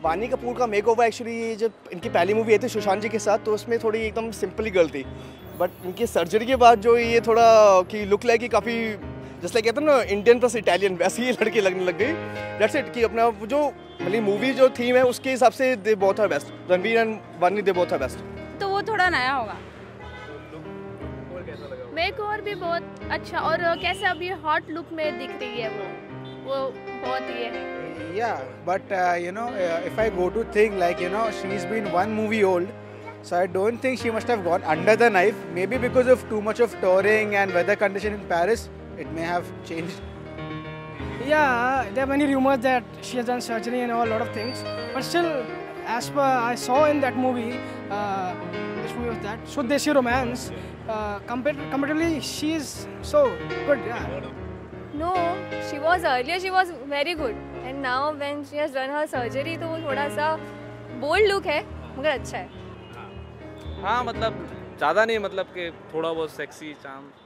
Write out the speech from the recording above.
वानी कपूर का makeover actually जब इनकी पहली मूवी आई थी सुशांत जी के साथ, तो उसमें थोड़ी एकदम सिंपल ही गर्ल थी, बट इनकी सर्जरी के बाद जो ये थोड़ा कि लुक लाइक कि काफ़ी जैसे कहते हैं ना इंडियन प्लस इटालियन, वैसी ही लड़की लगने लग गई। दैट्स इट कि अपना जो मतलब मूवी जो थीम है उसके हिसाब से they both are best, Ranveer and Vaani they both are best. तो वो थोड़ा नया होगा। मेकओवर भी बहुत अच्छा, और कैसे अभी हॉट लुक में दिख रही है वो बहुत ये है। Yeah, but if I go to think like she's been one movie old, so I don't think she must have gone under the knife. Maybe because of too much of touring and weather condition in Paris, it may have changed. Yeah, there are many rumors that she has done surgery and a lot of things, but still, as per I saw in that movie, which movie was that? So Desi Romance. Comparatively, she is so good. Yeah. No, she was earlier. She was very good, and now when she has done her surgery, तो वो थोड़ा सा bold look है, मगर अच्छा है। हाँ मतलब ज़्यादा नहीं, मतलब कि थोड़ा बहुत सेक्सी चार्म